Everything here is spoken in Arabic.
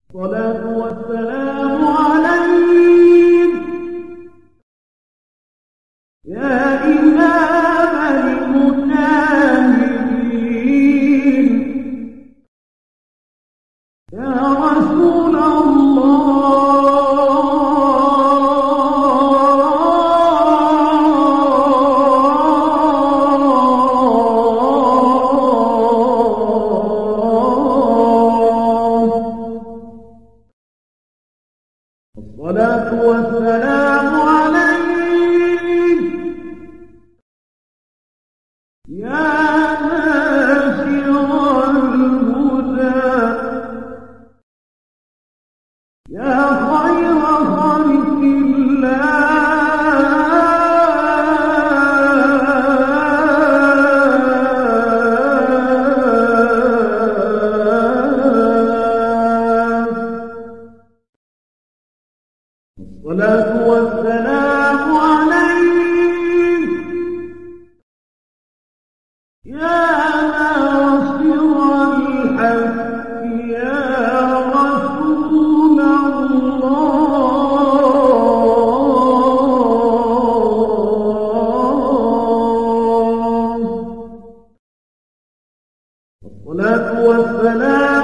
الصلاة والسلام عليك يا إمام المجاهدين، يا رسول الصلاة والسلام عليك يا ناشر الهدى، يا خير خلق الصلاة والسلام عليك يا ناصر الحق، يا رسول الله. الصلاة والسلام